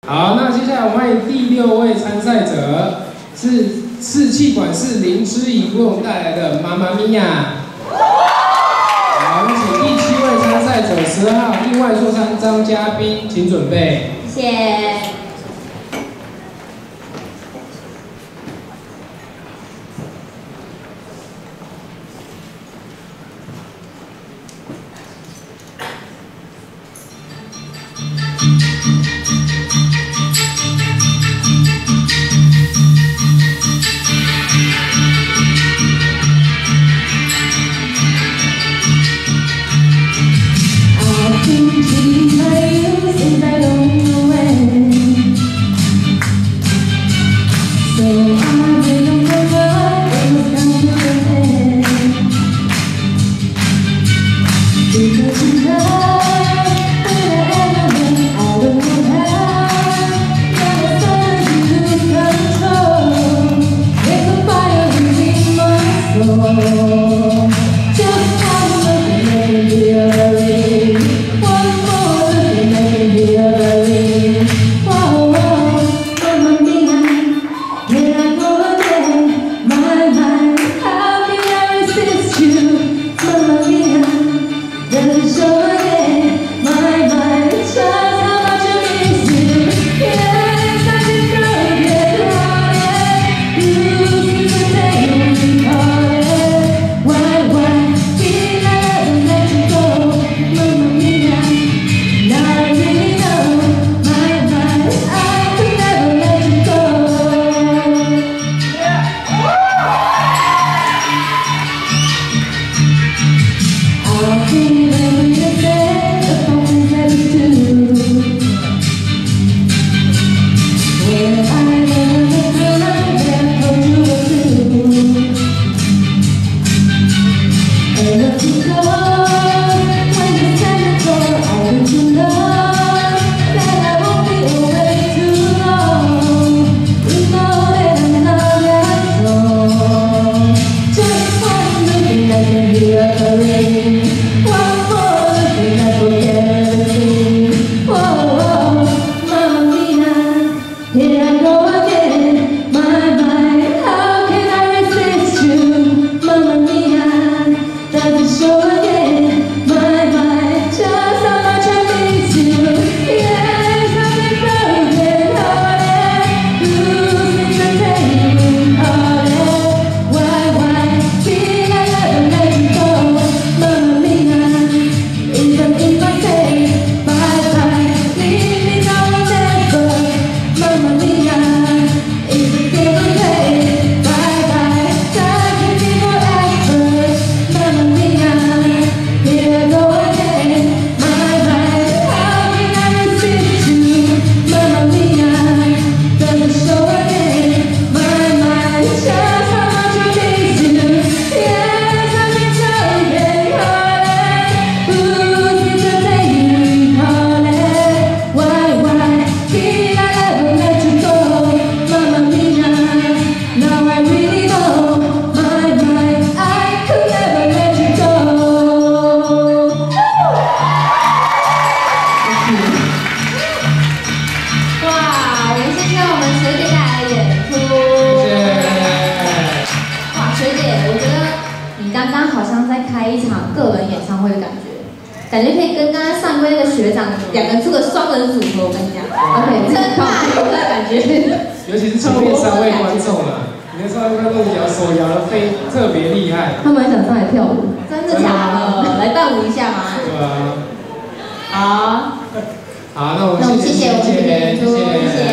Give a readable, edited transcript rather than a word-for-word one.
好，那接下来我们欢迎第6位参赛者，是士气管事林之怡为我们带来的《妈妈咪呀》。好，我们请第7位参赛者12号意外说唱张嘉宾，请准备。 谢谢。 感觉可以跟刚刚上一位那个学长2个人出个双人组合，我跟你讲 ，OK， 真大有的感觉。 尤其是前面3位观众啊，你看3位观众手摇的特别厉害。 他们很想上来跳舞，真的假的？来伴舞一下吗？ 对啊。 好。 好，那我们谢谢我们这边演出，谢谢。